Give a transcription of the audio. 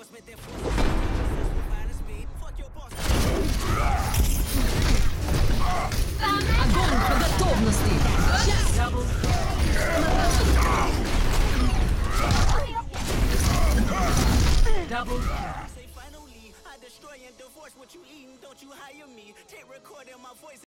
Огонь по готовности! Double. Say finally, I destroy and divorce what you eating. Don't you hire me? Take record in my voice.